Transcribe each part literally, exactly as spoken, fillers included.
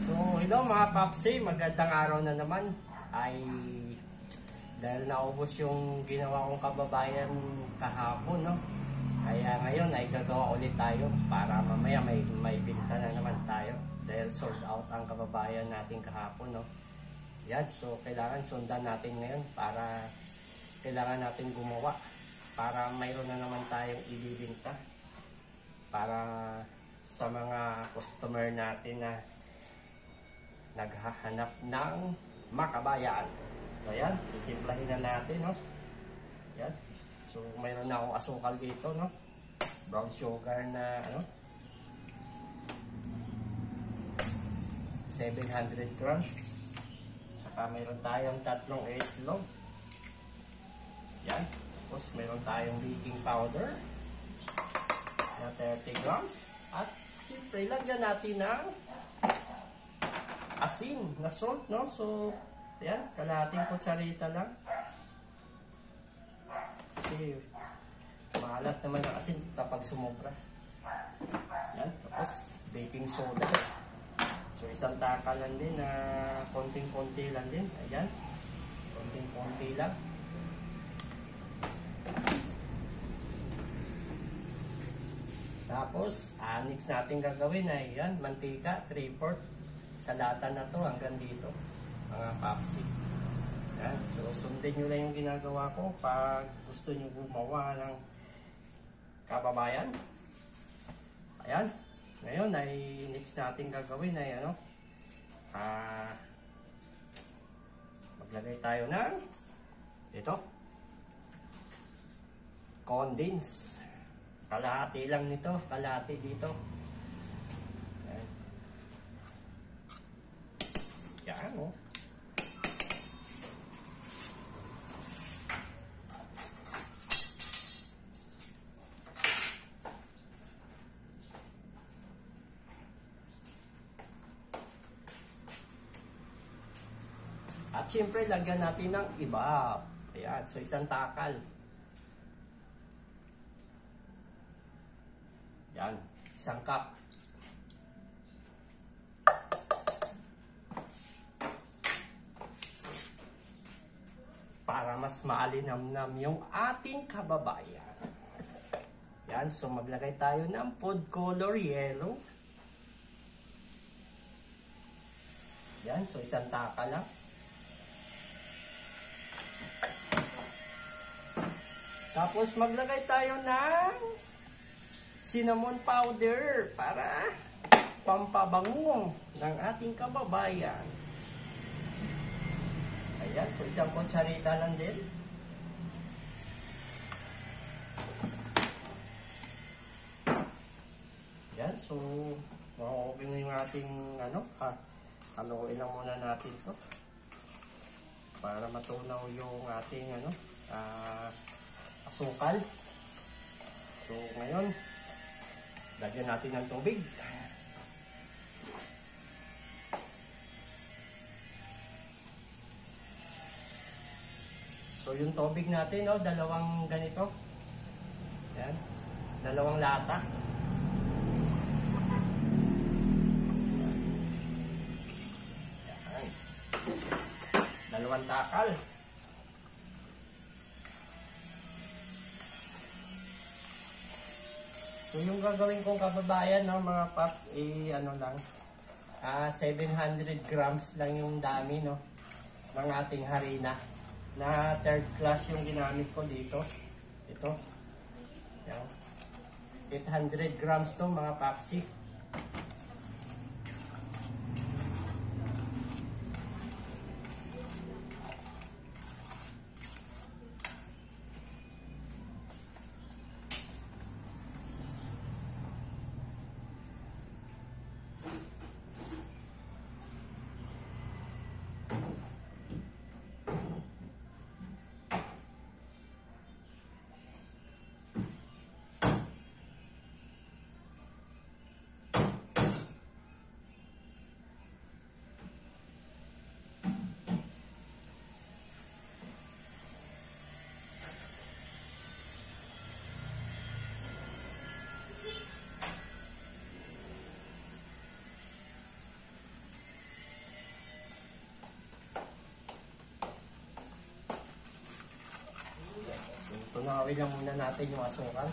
So, hello mga Papsi, magandang araw na naman. Ay, dahil naubos yung ginawa kong kababayan kahapon, no? Kaya ngayon ay gagawa ulit tayo para mamaya may, may binta na naman tayo. Dahil sold out ang kababayan natin kahapon, no? Yan, so kailangan sundan natin ngayon para kailangan natin gumawa para mayroon na naman tayong ibibinta para sa mga customer natin na naghahanap ng makabayan. So yan, titimplahin na natin, no? Yan. So mayroon na akong asukal dito, no? Brown sugar na ano? seven hundred grams. Saka mayroon tayong tatlong itlog. Yan. Tapos mayroon tayong baking powder na thirty grams. At siyempre, lagyan natin ng asin na salt, no? So, yan, kalahating kutsarita lang. Kasi, maalat naman ang asin kapag sumobra. Yan, tapos, baking soda. So, isang takalan din na konting-konti lang din. Ayan, konting-konti lang. Tapos, uh, next natin gagawin ay yan, mantika, three fourths. Sa lata na to hanggang dito, mga Papsi. Yan. So, sundin nyo lang yung ginagawa ko pag gusto nyo gumawa ng kababayan. Ayan. Ngayon ay next natin gagawin ay ano, ah, maglagay tayo ng ito, condense. Kalahati lang nito, kalahati dito. Yan, oh. At siyempre, lagyan natin ng iba. Ayan, so isang takal. Yan, isang cup. Para mas maalinamnam yung ating kababayan. Yan, so maglagay tayo ng food color yellow. Yan, so isang taka lang. Tapos maglagay tayo ng cinnamon powder para pampabango ng ating kababayan. Ayan, so isang kutsarita lang din. Ayan, so ma-open na yung ating ano, ha, haluin lang muna natin to para matunaw yung ating ano, uh, asukal. So ngayon, lagyan natin ng tubig. So yung tubig natin, no, dalawang ganito. Yan, dalawang lata. Yan. Dalawang takal. So yung gagawin kong kababayan, no, mga Paps, eh ano lang, ah, seven hundred grams lang yung dami, no, ng ating harina. Na third class yung ginamit ko dito. Ito. Yan. eight hundred grams to, mga Papsi. tunawin lang muna natin yung asukal.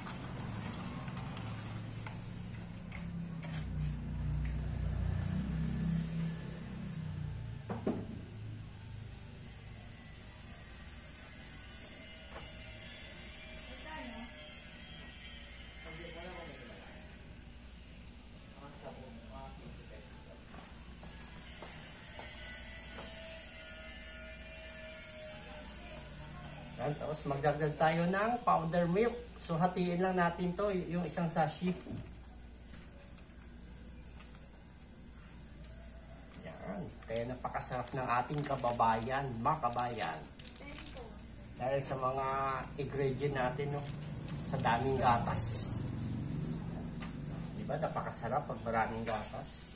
Yan, tapos magdagdag tayo ng powder milk. So hatiin lang natin to, yung isang sachet. Yan, kaya napakasarap ng ating kababayan, mga kabayan. Dahil sa mga ingredient natin, no, sa daming gatas. Diba, napakasarap pag maraming gatas.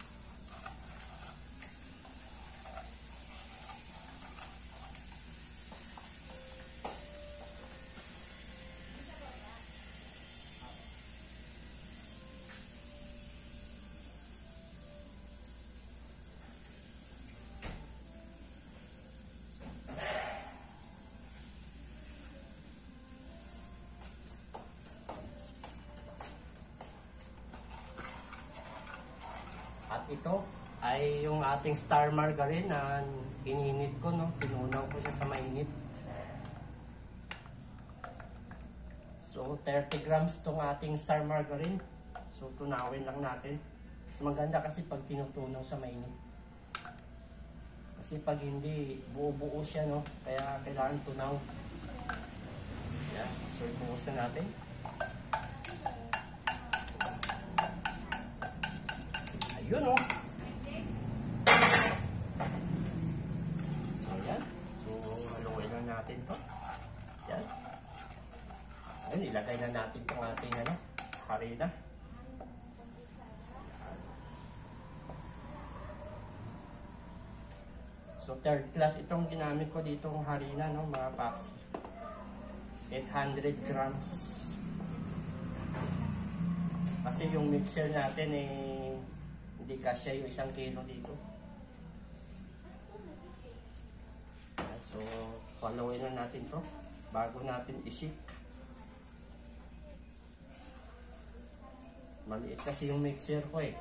At ito ay yung ating star margarine na ininit ko, no? Pinunaw ko siya sa mainit. So, thirty grams tong ating star margarine. So, tunawin lang natin. Mas maganda kasi pag tinutunaw sa mainit. Kasi pag hindi, buo-buo siya, no? Kaya kailangan tunaw. Yan. So, ibuhos na natin. Yun, oh. So, yan. So, haluin lang natin to. Yan. Ayun, ilagay na natin itong ating, ano, harina. So, third class itong ginamit ko ditong harina, no, mga paps. eight hundred grams. Kasi yung mixer natin, eh, hindi kasya yung isang kilo dito. So, followin na natin to bago natin i-shake. Maliit kasi yung mixer ko eh.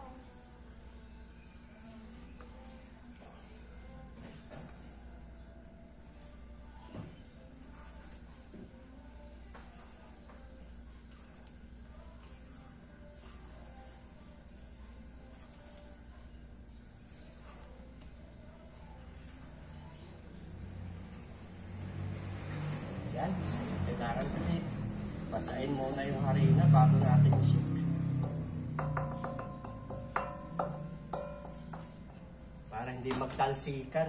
Yan, kailangan kasi basahin muna yung harina bago natin i-shake. Para hindi magtalsikan.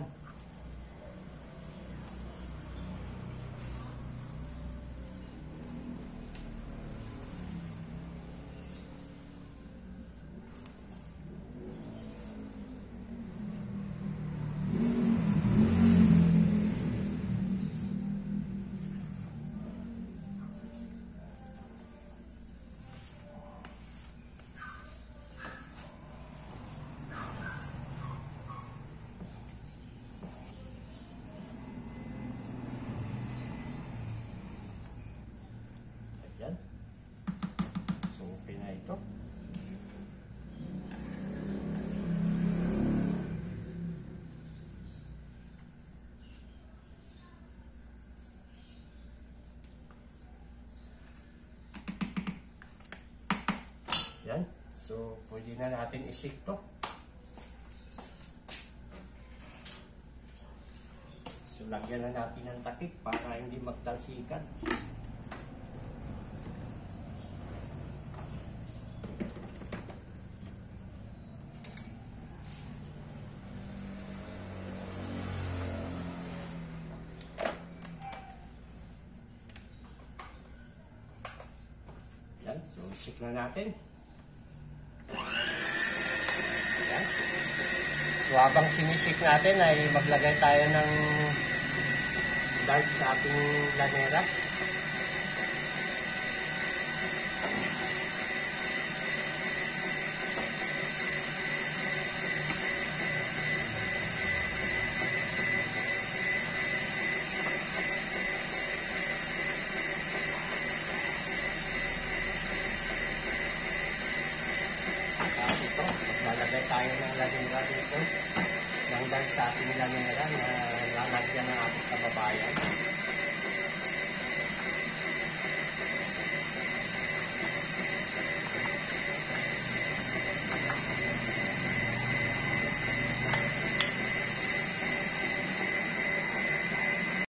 Yan. So, okay na ito. Yan. So, pwede na natin i-shake to. So, lagyan na natin ng takip para hindi magtalsikan. Yan. So, shake na natin. Yan. So, habang sinishake natin ay maglagay tayo ng dark sa ating lanera. tayo ng lanera dito. Hanggang sa ating lanera na lalagyan ng ating kababayan.